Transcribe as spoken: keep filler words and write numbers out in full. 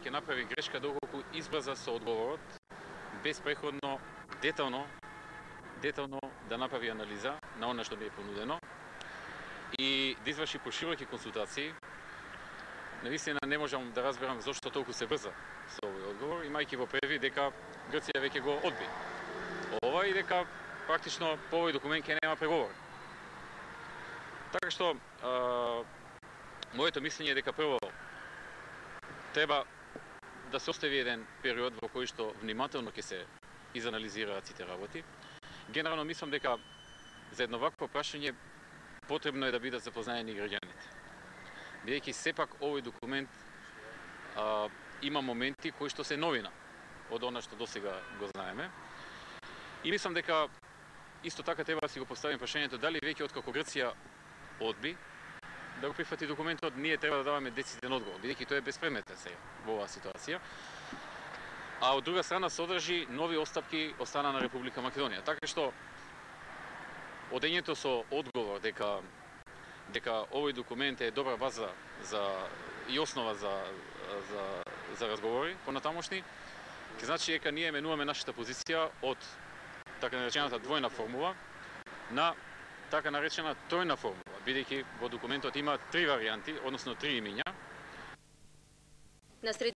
ќе направи грешка доколку избрза со одговорот, без преходно, детално, детално да направи анализа на она што би е понудено и да изврши пошироки консултации. Навистина не можам да разберам зошто толку се брза со овој одговор, имајќи во предвид дека Грција веќе го одби ова и дека практично по овој документ ќе нема преговори. Така што, а, моето мислење е дека прво треба да се остави еден период во кој што внимателно ќе се изанализираат сите работи. Генерално мислам дека за едно вакво прашање потребно е да бидат запознаени граѓаните. Бидејќи сепак овој документ а, има моменти кои што се новина од она што досега го знаеме. И мислам дека исто така треба да си го поставим прашањето дали веќе откако Грција одби да го прифати документот, ние треба да даваме дециден одговор, бидејќи тој е безпредметен сега во оваа ситуација. А од друга страна содржи нови остапки од страна на Република Македонија. Така што одењето со одговор дека дека овој документ е добра база за и основа за за за разговори понатамошни, ќе значи дека ние менуваме нашата позиција од така наречената двојна формула на така наречена тројна формула, бидејќи во документот има три варијанти, односно три имиња.